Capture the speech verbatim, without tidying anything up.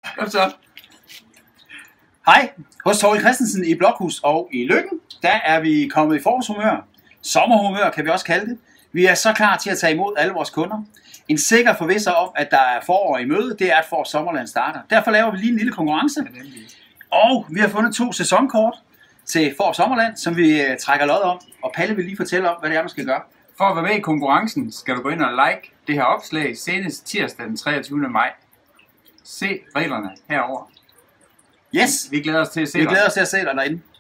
Kom så. Hej, hos Torkel Christensen i Blokhus og i Løkken, der er vi kommet i forårshumør. Sommerhumør kan vi også kalde det. Vi er så klar til at tage imod alle vores kunder. En sikker forvisser om, at der er forår i møde, det er at Fårup Sommerland starter. Derfor laver vi lige en lille konkurrence. Og vi har fundet to sæsonkort til Fårup Sommerland, som vi trækker lod om. Og Palle vil lige fortælle om, hvad det er, man skal gøre. For at være med i konkurrencen, skal du gå ind og like det her opslag senest tirsdag den treogtyvende maj. Se reglerne herover. Yes, vi glæder os til at se vi dig. glæder os til at se dig derinde.